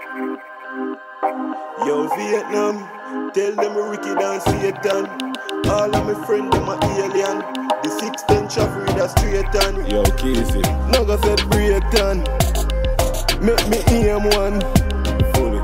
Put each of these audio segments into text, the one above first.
Yo, Vietnam, tell them we wicked and Satan. All of my friends, them are alien. The 610 traffic, that's straight on. Yo, Casey. Naga said Brayton. Make me aim one. Fully.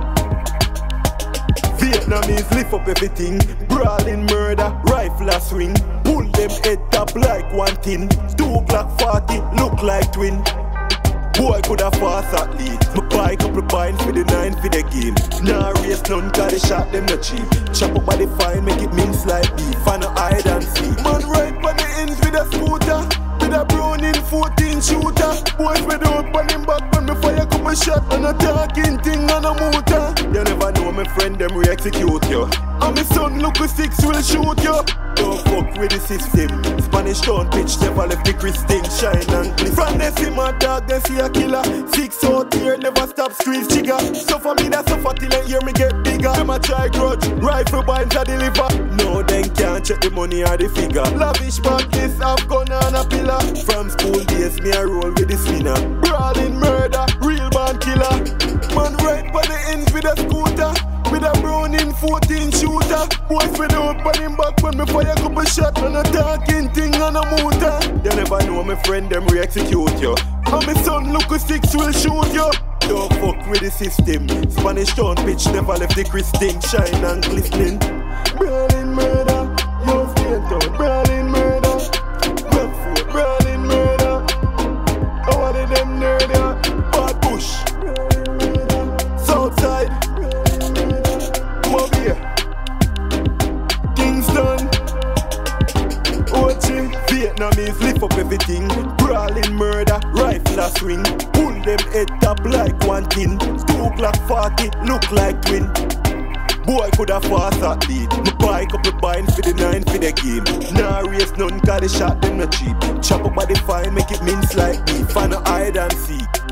Vietnamese lift up everything. Brawling murder, rifle a swing. Pull them head top like one thing. 2 Glock 40, look like twin. Boy coulda fast athlete. Me buy couple pints for the 9 for the game. Nah race none cause the shot them not cheap. Chop up by the fine, make it mince like beef. And a hide and seek. Man ride by the ends with a scooter. With a Browning 14 shooter. Boys spread out on him back when me fire couple shot. And a talking thing on a motor. You never know my friend them we execute you. And my son look with 6 will shoot you. Don't fuck with the system. Spanish town pitch never left the Christine shine and glisten. From they see my dog, they see a killer. 6 out here, never stop squeeze jigger. So for me that suffer till they hear me get bigger. Them a try grudge, rifle binds a deliver. No, then can't check the money or the figure. Lavish pockets, have gun and a pillar. From school days, me a roll with the spinner. Brawling murder, real band killer. Man right by the ends with a scooter. With a Browning 14 shooter. Boys spread out on him back when me fire couple shot. And a talking thing on a motor. You never know my friend them we execute you. And my son look with 6 will shoot you. Don't fuck with the system. Spanish town pitch never left the Christine shine and glistening. Brawling murder, yo Vietnam. Brawling murder, Rockford. Brawling murder. How are they them nerder? Bad Bush, Southside, Mobile, Kingston, Ochi. Vietnamese lift up everything. Brawling murder, rifle a swing. Pull them head top like one thing. 2 Glock 40, look like twin. Boy coulda fast athlete. Me buy couple binds for the 9 for the game. Nah race none cause the shot them not cheap. Chop up by the fine, make it mince like beef. And a hide and seek.